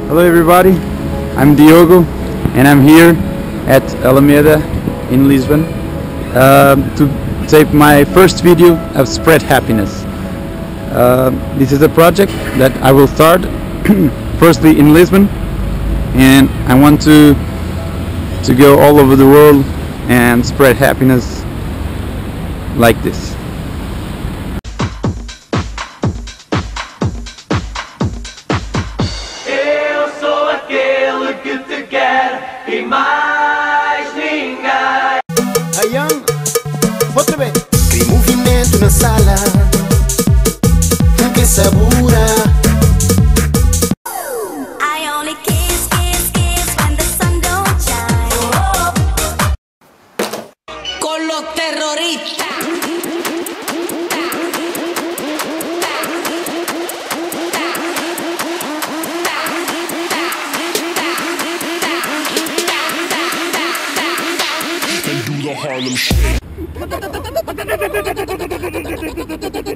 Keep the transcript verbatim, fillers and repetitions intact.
Hello everybody, I'm Diogo and I'm here at Alameda in Lisbon uh, to tape my first video of Spread Happiness. Uh, this is a project that I will start firstly in Lisbon, and I want to to go all over the world and spread happiness like this. E mais ninguém. Ayan, outra vez. Tem movimento na sala, que sabura. I only kiss, kiss, kiss when the sun don't shine. Con los terroristas. Harlem Shake.